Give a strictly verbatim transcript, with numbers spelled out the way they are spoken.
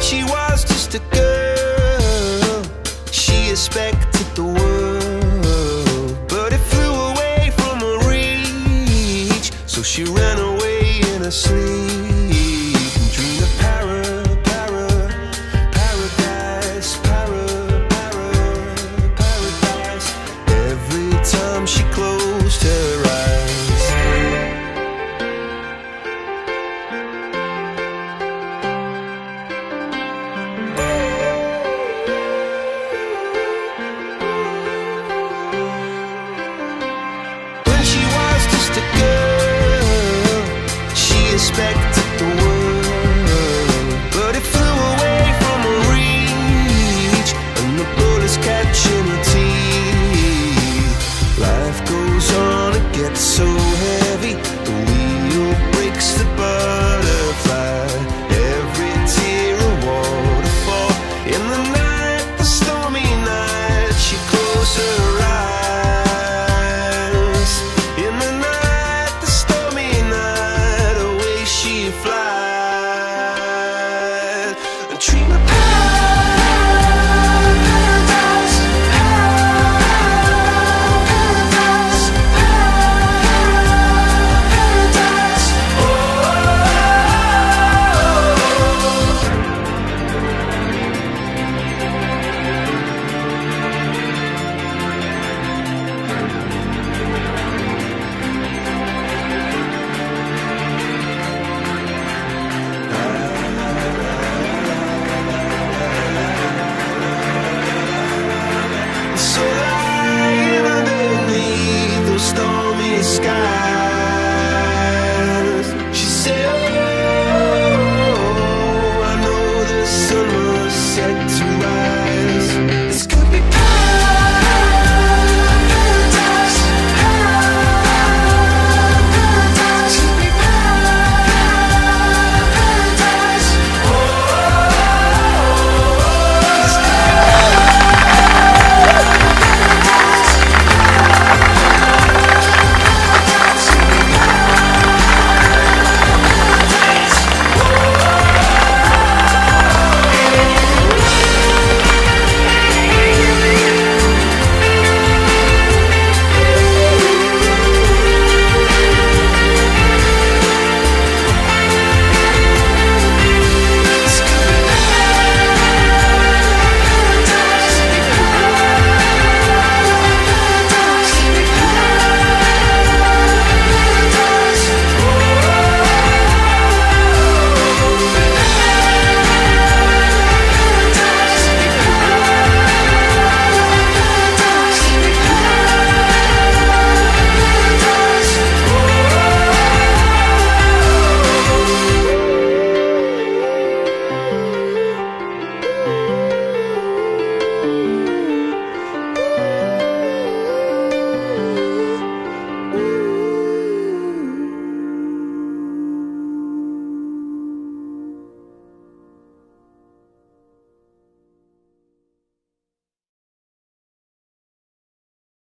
she was just a girl, she expected the world, but it flew away from her reach. So she ran away in her sleep and dreamed of para, para, paradise, para, para, paradise. Every time she closed her eyes, when she was just a girl, she expected the world, but it flew away from her reach, and the bullets catching her teeth. Life goes on, it gets so heavy, the wheel breaks the butterfly. Every tear a waterfall. In the night, the stormy night, she closed her eyes. In the night, the stormy night, away she flies, and dream of